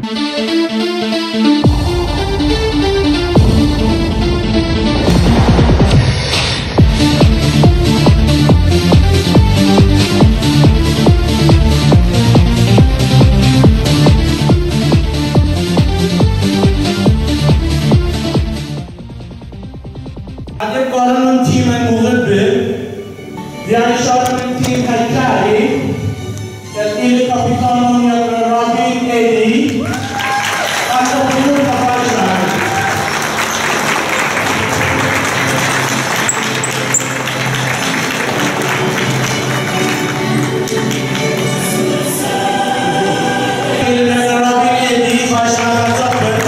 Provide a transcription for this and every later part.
Għadib għarra minn tim għan muħibbil, di għan xarra minn tim ħajkari, il kapitanu jgħadra Rabin Edi, għadda b'jur ta' bħalġan. Rabin Edi, bħalġan għadzabbel.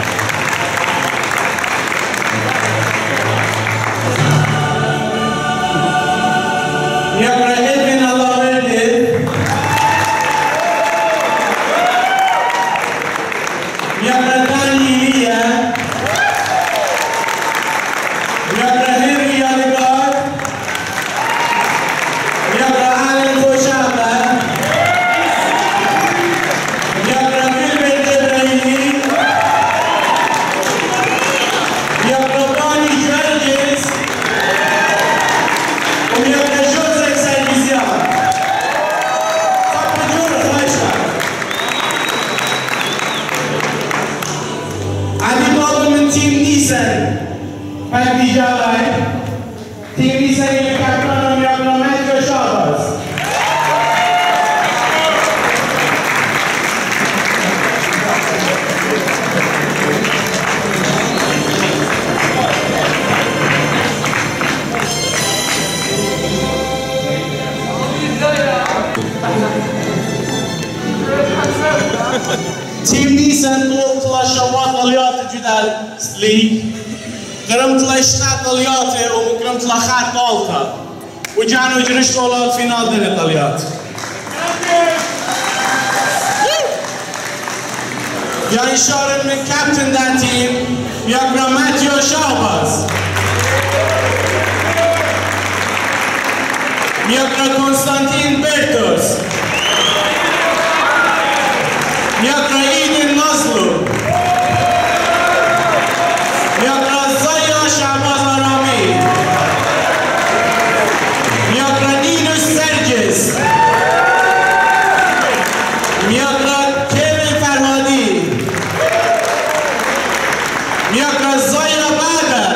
Team Nissan طلب طلع شوات طليات الجدال لي قرم طلع شنات طليات وقرم طلع خات طالتا وجعنا وجرش طولا الفينال دين الطليات يا إشارة من كابتن دا تيم يقرأ ماتيو شاباز يقرأ كونستانتين بيرتوس يقرأ إيدن نازلو يقرأ زيا شعباز رامي يقرأ نينوس سيرجس يقرأ كيفن فرهادي يقرأ زيا بدر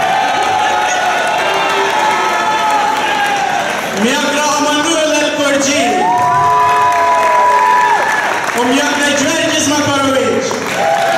يقرأ أمانويل الكورجي ويقرأ جورجيس ماكاروفيتش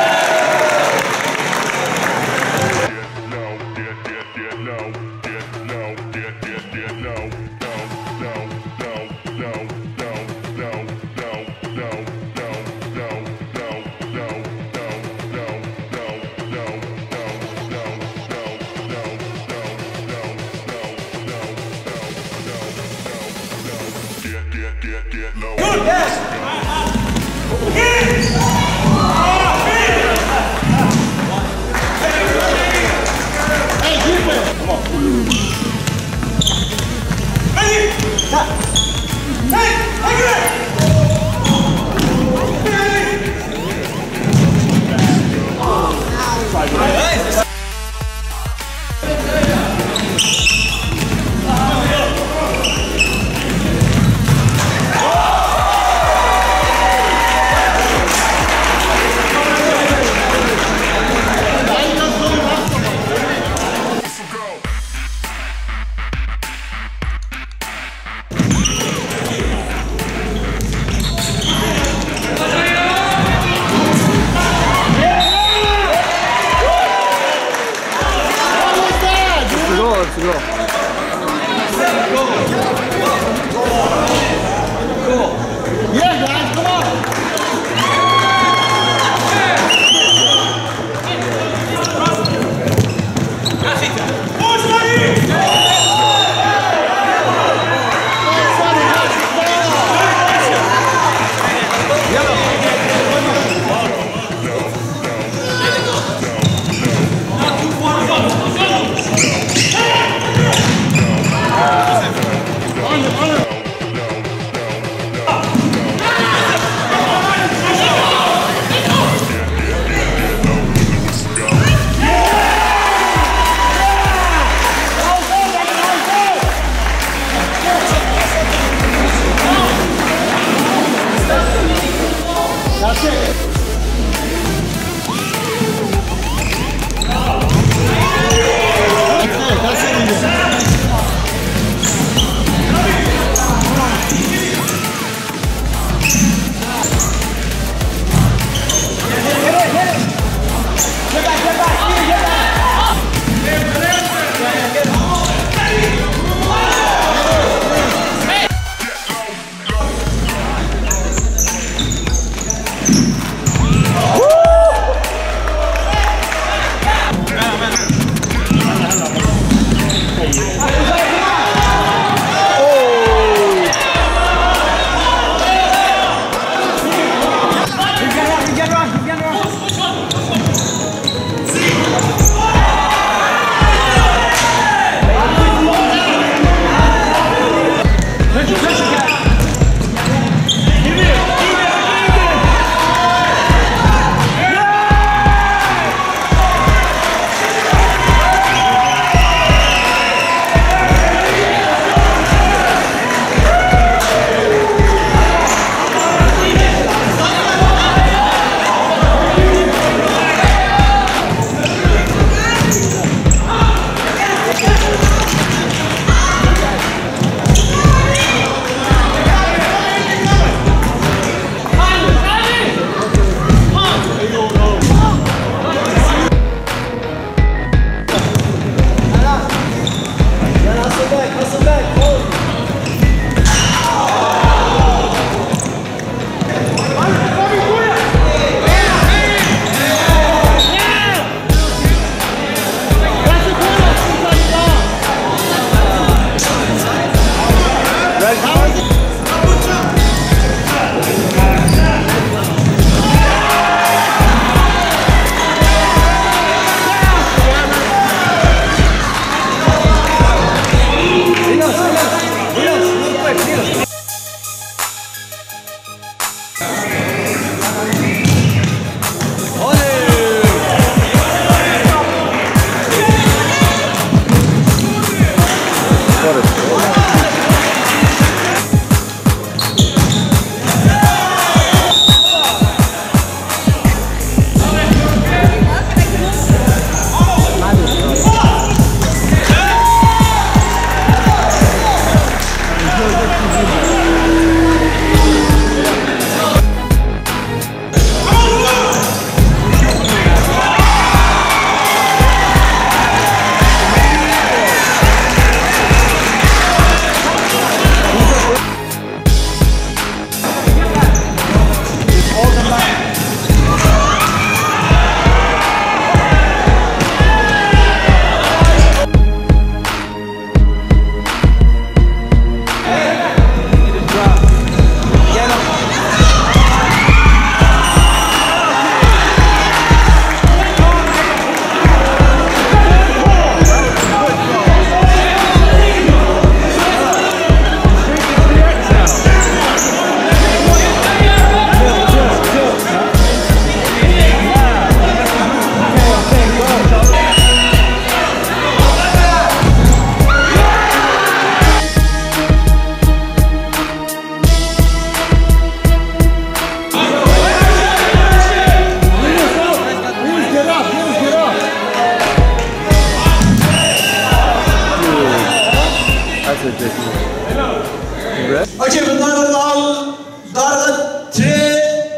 اوكي بالنهار دارغة تري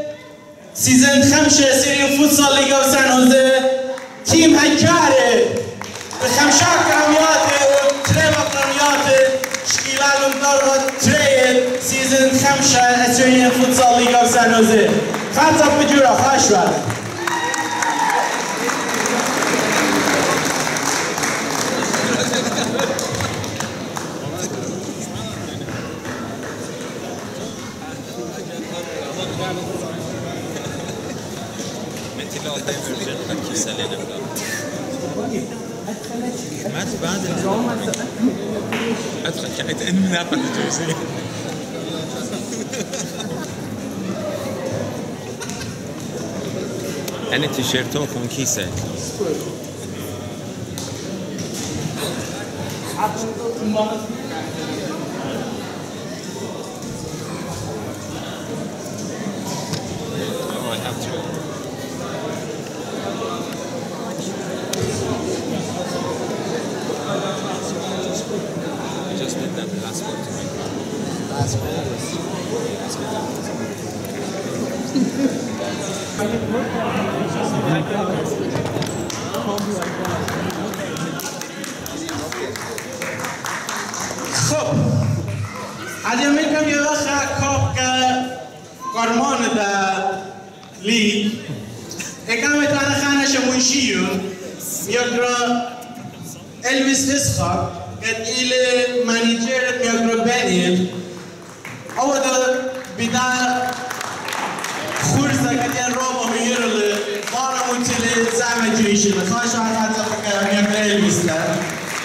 سيزن 5 سيريو فوتسال ليغا سان هوزي تيم هكاري الخمشة كرامياتي وتري مقرامياتي شكيلان دارغة تري سيزن 5 Assyrian فوتسال ليغا سان هوزي خمسة بجورة خاش بعد ما تبادل ادخل كانت اني ناقد الجوزي انا تيشيرتوكم كيسه خب اگه میگم یه وقت کاپ که کارمان در لیگ اکم تانه خانش منشیون میگرا الویس اسخاق قد ایل منیجر میگرا بنیل او دا بیدا خورسا کتین روبا میگرل بارا منتلی زعم جویشی خواهش حتی بکر میگرا الویس لر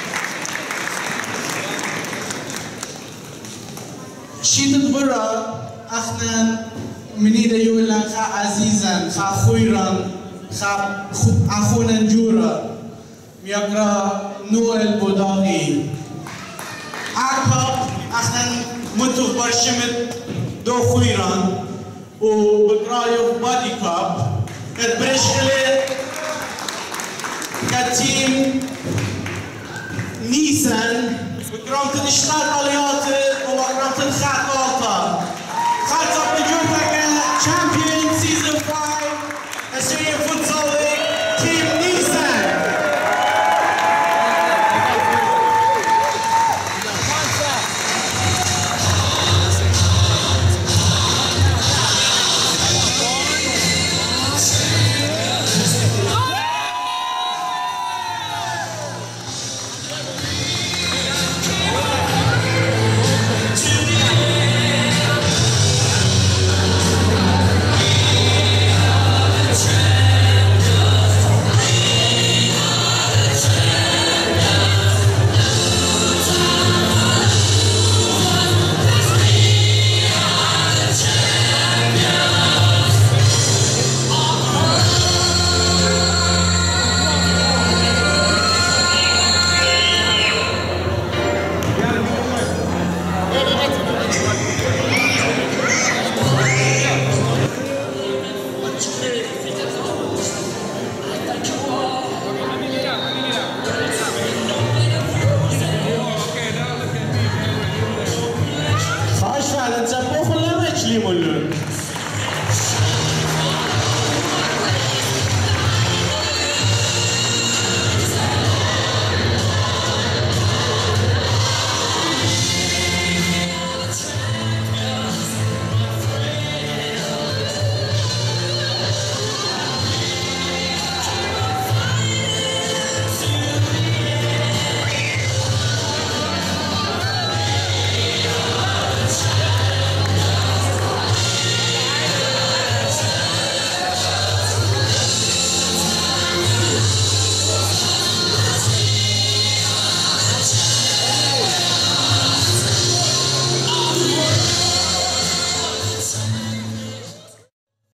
شیدت برا اخنا منيدا يقول خا عزيزا خا خويرا خا اخونا جورا ميقرا نوئل بوداغي عقب اخنا متوف برشمت دو خويرا وبقرايو بادي كاب قد برشقلي كتيم نيسان بقرام تدشتات عليات